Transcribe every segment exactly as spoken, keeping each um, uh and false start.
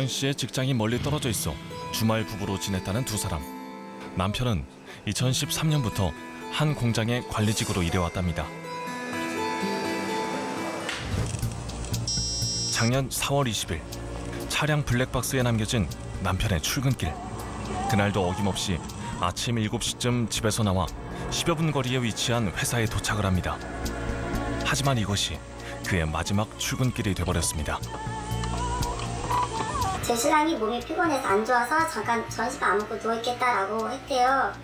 씨의 직장이 멀리 떨어져 있어 주말 부부로 지냈다는 두 사람. 남편은 이천십삼 년부터 한 공장의 관리직으로 일해왔답니다. 작년 사월 이십일 차량 블랙박스에 남겨진 남편의 출근길. 그날도 어김없이 아침 일곱 시쯤 집에서 나와 십여 분 거리에 위치한 회사에 도착을 합니다. 하지만 이것이 그의 마지막 출근길이 돼버렸습니다. 제 신랑이 몸이 피곤해서 안 좋아서 잠깐 전신 안 먹고 누워있겠다라고 했대요.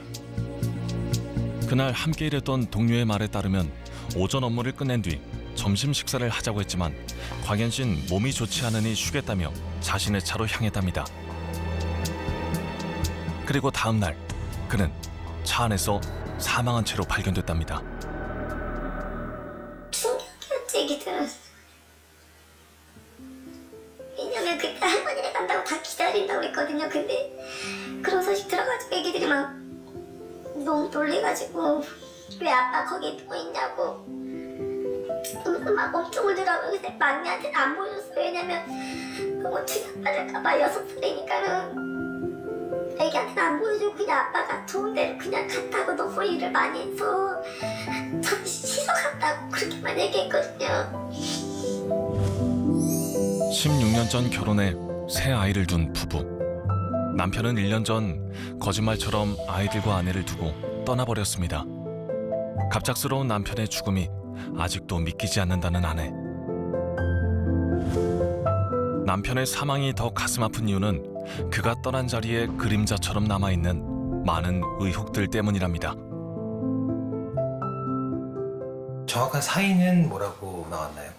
그날 함께 일했던 동료의 말에 따르면 오전 업무를 끝낸 뒤 점심 식사를 하자고 했지만 광현 씨는 몸이 좋지 않으니 쉬겠다며 자신의 차로 향했답니다. 그리고 다음 날 그는 차 안에서 사망한 채로 발견됐답니다. 충격이었지, 얘기 들었어. 왜냐면 그때 할머니네 간다고 다 기다린다고 그랬거든요. 근데 그런 소식 들어가지고 애기들이 막 너무 놀래가지고 왜 아빠 거기 누워 있냐고 그러면서 막 엄청 울더라고요. 근데 막내한테는 안 보여줬어요. 왜냐면 너무 충격받을까봐 여섯 살이니까는 애기한테는 안 보여주고 그냥 아빠가 좋은 데로 그냥 갔다고 너무 일을 많이 해서 잠시 쉬러 갔다고 그렇게만 얘기했거든요. 십육 년 전 결혼해 새 아이를 둔 부부. 남편은 일 년 전 거짓말처럼 아이들과 아내를 두고 떠나버렸습니다. 갑작스러운 남편의 죽음이 아직도 믿기지 않는다는 아내. 남편의 사망이 더 가슴 아픈 이유는 그가 떠난 자리에 그림자처럼 남아있는 많은 의혹들 때문이랍니다. 정확한 사인은 뭐라고 나왔나요?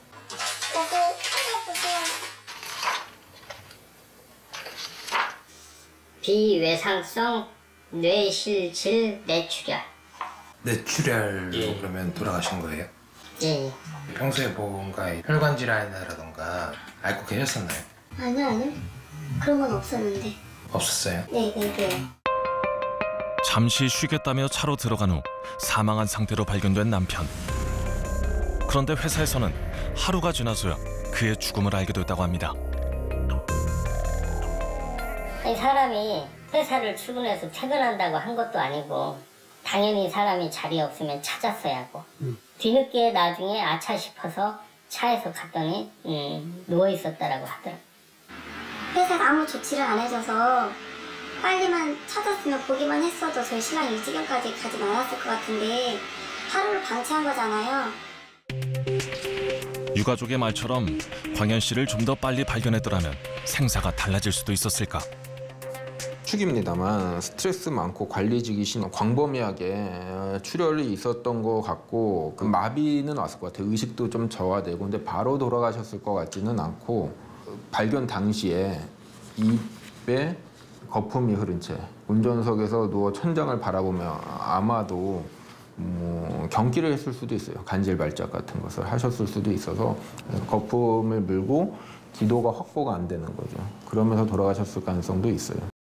비외상성 뇌실질 뇌출혈. 뇌출혈로 예. 그러면 돌아가신 거예요? 예. 평소에 뭔가 혈관 질환이라던가 앓고 계셨었나요? 아니요, 아니요. 그런 건 없었는데. 없었어요? 네, 네, 네. 잠시 쉬겠다며 차로 들어간 후 사망한 상태로 발견된 남편. 그런데 회사에서는 하루가 지나서야 그의 죽음을 알게 됐다고 합니다. 아니, 사람이 회사를 출근해서 퇴근한다고 한 것도 아니고 당연히 사람이 자리에 없으면 찾았어야 하고 음. 뒤늦게 나중에 아차 싶어서 차에서 갔더니 음, 누워있었다라고 하더라고요. 회사가 아무 조치를 안 해줘서 빨리만 찾았으면 보기만 했어도 저희 신랑이 이 지경까지 가진 않았을 것 같은데 하루를 방치한 거잖아요. 유가족의 말처럼 광현 씨를 좀 더 빨리 발견했더라면 생사가 달라질 수도 있었을까. 축입니다만 스트레스 많고 관리직이신 광범위하게 출혈이 있었던 것 같고 그 마비는 왔을 것 같아요. 의식도 좀 저하되고 근데 바로 돌아가셨을 것 같지는 않고 발견 당시에 입에 거품이 흐른 채 운전석에서 누워 천장을 바라보며 아마도 뭐 경기를 했을 수도 있어요. 간질 발작 같은 것을 하셨을 수도 있어서 거품을 물고 기도가 확보가 안 되는 거죠. 그러면서 돌아가셨을 가능성도 있어요.